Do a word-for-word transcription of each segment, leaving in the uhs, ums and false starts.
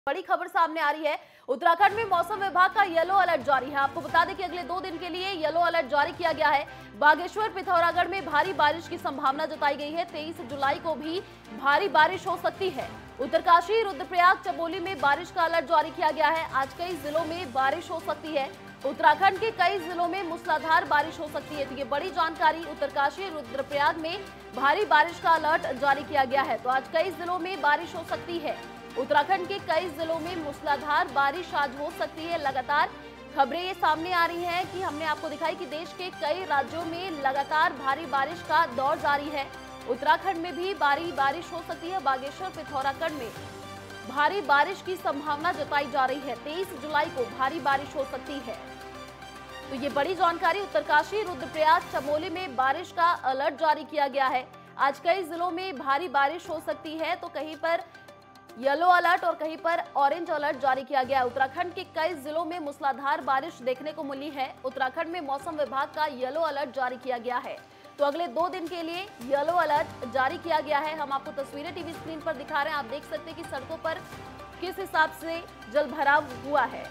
बड़ी खबर सामने आ रही है। उत्तराखंड में मौसम विभाग का येलो अलर्ट जारी है। आपको बता दें कि अगले दो दिन के लिए येलो अलर्ट जारी किया गया है। बागेश्वर पिथौरागढ़ में भारी बारिश की संभावना जताई गई है। तेईस जुलाई को भी भारी बारिश हो सकती है। उत्तरकाशी, रुद्रप्रयाग, चमोली में बारिश का अलर्ट जारी किया गया है। आज कई जिलों में बारिश हो सकती है। उत्तराखंड के कई जिलों में मूसलाधार बारिश हो सकती है। तो ये बड़ी जानकारी, उत्तरकाशी, रुद्रप्रयाग में भारी बारिश का अलर्ट जारी किया गया है। तो आज कई जिलों में बारिश हो सकती है। उत्तराखंड के कई जिलों में मूसलाधार बारिश आज हो सकती है। लगातार खबरें ये सामने आ रही हैं कि हमने आपको दिखाई कि देश के कई राज्यों में लगातार भारी बारिश का दौर जारी है। उत्तराखंड में भी भारी बारिश हो सकती है। बागेश्वर, पिथौरागढ़ में भारी बारिश की संभावना जताई जा रही है। तेईस जुलाई को भारी बारिश हो सकती है। तो ये बड़ी जानकारी, उत्तरकाशी, रुद्रप्रयाग, चमोली में बारिश का अलर्ट जारी किया गया है। आज कई जिलों में भारी बारिश हो सकती है। तो कहीं पर येलो अलर्ट और कहीं पर ऑरेंज अलर्ट जारी किया गया है। उत्तराखंड के कई जिलों में मूसलाधार बारिश देखने को मिली है। उत्तराखंड में मौसम विभाग का येलो अलर्ट जारी किया गया है। तो अगले दो दिन के लिए येलो अलर्ट जारी किया गया है। हम आपको तस्वीरें टीवी स्क्रीन पर दिखा रहे हैं। आप देख सकते हैं कि सड़कों पर किस हिसाब से जलभराव हुआ है।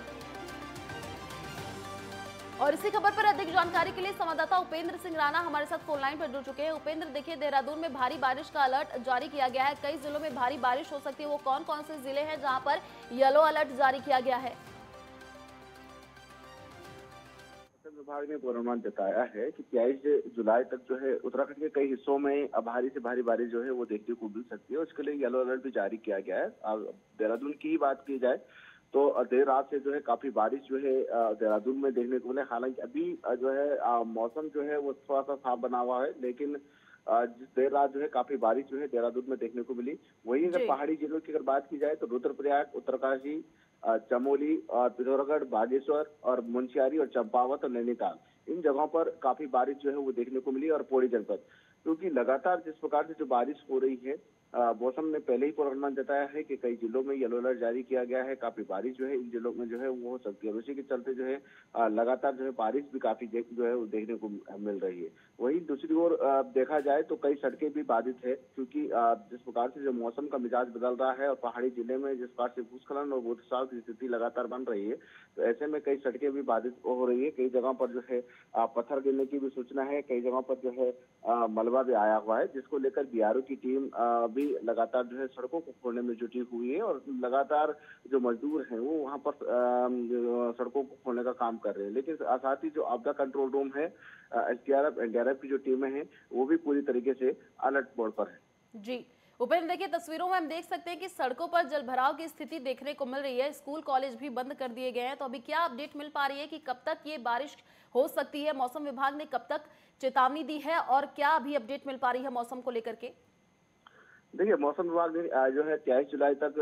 और इसी खबर पर अधिक जानकारी के लिए संवाददाता उपेंद्र सिंह राणा हमारे साथ फोन लाइन पर जुड़ चुके हैं। उपेंद्र, देखिए, देहरादून में भारी बारिश का अलर्ट जारी किया गया है। कई जिलों में भारी बारिश हो सकती है। वो कौन कौन से जिले हैं जहां पर येलो अलर्ट जारी किया गया है? मौसम विभाग ने पूर्वानुमान जताया है कि तेईस जुलाई तक जो है उत्तराखंड के कई हिस्सों में भारी से भारी बारिश जो है वो देखने को मिल सकती है। उसके लिए येलो अलर्ट भी जारी किया गया है। देहरादून की ही बात की जाए तो देर रात से जो है काफी बारिश जो है देहरादून में देखने को मिले। हालांकि अभी जो है मौसम जो है वो थोड़ा सा साफ बना हुआ है, लेकिन जिस देर रात जो है काफी बारिश जो है देहरादून में देखने को मिली। वहीं अगर पहाड़ी जिलों की अगर बात की जाए तो रुद्रप्रयाग, उत्तरकाशी, चमोली और पिथौरागढ़, बागेश्वर और मुंशियारी और चंपावत और नैनीताल, इन जगहों पर काफी बारिश जो है वो देखने को मिली। और पौड़ी जनपद, क्योंकि लगातार जिस प्रकार से जो बारिश हो रही है, मौसम ने पहले ही पूर्वानुमान जताया है कि कई जिलों में येलो अलर्ट जारी किया गया है। काफी बारिश जो है इन जिलों में जो है वो हो सकती है। उसी के चलते जो है लगातार जो है बारिश भी काफी जो है वो देखने को मिल रही है। वहीं दूसरी ओर देखा जाए तो कई सड़कें भी बाधित है, क्योंकि जिस प्रकार से जो मौसम का मिजाज बदल रहा है और पहाड़ी जिले में जिस प्रकार से भूस्खलन और भूस्राव की स्थिति लगातार बन रही है, तो ऐसे में कई सड़कें भी बाधित हो रही है। कई जगहों पर जो है पत्थर गिरने की भी सूचना है। कई जगहों पर जो है मलबा भी आया हुआ है, जिसको लेकर बीआरओ की टीम भी लगातार जो है सड़कों को खोलने में जुटी हुई है। और लगातार जो मजदूर हैं वो वहां पर सड़कों को खोलने का काम कर रहे हैं। लेकिन साथ ही जो आपदा कंट्रोल रूम है, एसडीआरएफ, एनडीआरएफ की जो टीमें हैं, वो भी पूरी तरीके से अलर्ट मोड पर है। जी उपेंद्र, देखिए, तस्वीरों में हम देख सकते हैं कि सड़कों पर जलभराव की स्थिति देखने को मिल रही है। स्कूल, कॉलेज भी बंद कर दिए गए हैं। तो अभी क्या अपडेट मिल पा रही है कि कब तक ये बारिश हो सकती है? मौसम विभाग ने कब तक चेतावनी दी है और क्या अभी अपडेट मिल पा रही है मौसम को लेकर के? देखिए, मौसम विभाग ने जो है तेईस जुलाई तक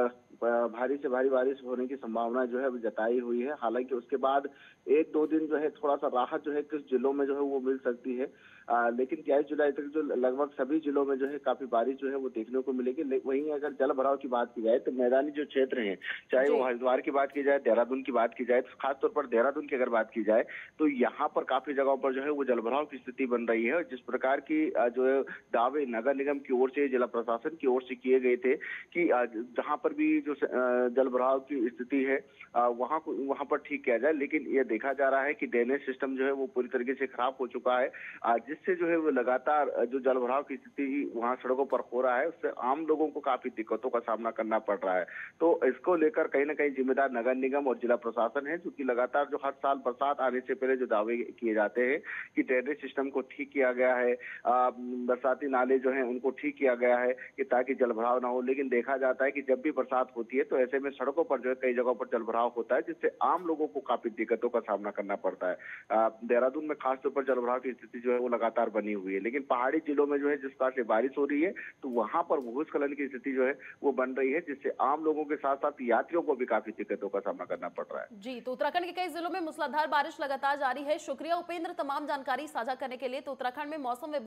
भारी से भारी बारिश होने की संभावना जो है जताई हुई है। हालांकि उसके बाद एक दो दिन जो है थोड़ा सा राहत जो है कुछ जिलों में जो है वो मिल सकती है। आ, लेकिन तेईस जुलाई तक जो लगभग सभी जिलों में जो है काफी बारिश जो है वो देखने को मिलेगी। वहीं अगर जल भराव की बात की जाए तो मैदानी जो क्षेत्र हैं, चाहे वो हरिद्वार की बात की जाए, देहरादून की बात की जाए, तो खासतौर पर देहरादून की अगर बात की जाए तो यहाँ पर काफी जगहों पर जो है वो जलभराव की स्थिति बन रही है। जिस प्रकार की जो है दावे नगर निगम की ओर से, जिला प्रशासन की ओर से किए गए थे कि जहां पर भी जो जलभराव की स्थिति है वहां को वहां पर ठीक किया जाए, लेकिन ये देखा जा रहा है कि ड्रेनेज सिस्टम जो है वो पूरी तरीके से खराब हो चुका है, जिससे जो है वो लगातार जो जलभराव की स्थिति वहां सड़कों पर हो रहा है, उससे आम लोगों को काफी दिक्कतों का सामना करना पड़ रहा है। तो इसको लेकर कहीं ना कहीं जिम्मेदार नगर निगम और जिला प्रशासन है, जो कि लगातार जो हर साल बरसात आने से पहले जो दावे किए जाते हैं कि ड्रेनेज सिस्टम को ठीक किया गया है, बरसाती नाले जो है उनको ठीक किया गया है कि ताकि जलभराव ना हो, लेकिन देखा जाता है कि जब भी बरसात होती है तो ऐसे में सड़कों पर जो है कई जगहों पर जलभराव होता है, जिससे आम लोगों को काफी दिक्कतों का सामना करना पड़ता है। देहरादून में खासतौर पर जलभराव की स्थिति जो है वो लगातार बनी हुई है। लेकिन पहाड़ी जिलों में जो है जिस प्रकार से बारिश हो रही है तो वहां पर भूस्खलन की स्थिति जो है वो बन रही है, जिससे आम लोगों के साथ साथ यात्रियों को भी काफी दिक्कतों का सामना करना पड़ रहा है। जी, तो उत्तराखंड के कई जिलों में मूसलाधार बारिश लगातार जारी है। शुक्रिया उपेंद्र तमाम जानकारी साझा करने के लिए। तो उत्तराखंड में मौसम